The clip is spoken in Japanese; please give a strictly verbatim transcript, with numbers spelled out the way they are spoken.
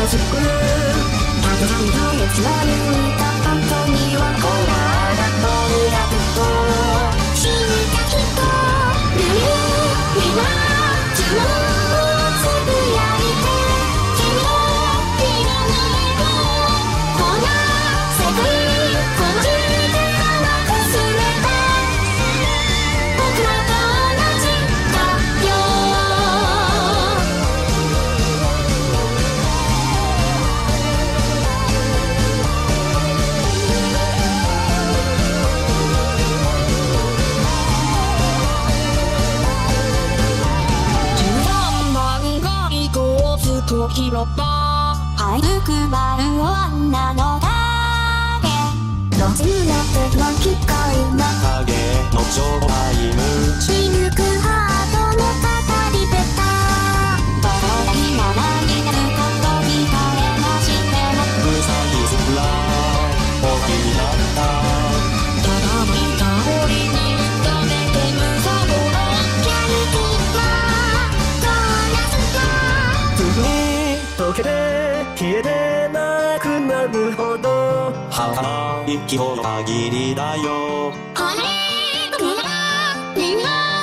しくたくさんの熱の言った本当にはこらだとやっと死んだ人ルールが注文をつぶやいて君のいらないよこんな世界この時間は忘れた僕らと同じだよじゅうよんばんが行こうずっと広場はいつくばる女の影路地裏での機械の影のジョータイムしぬくハートの語り部たバラにならになることに変えましてもうさぎすら大きになったただ見た堀に止めてむさぼろキャリキがドーナツがすぐに溶けて消えてなくなるほど儚い息を限りだよあれ僕らみんな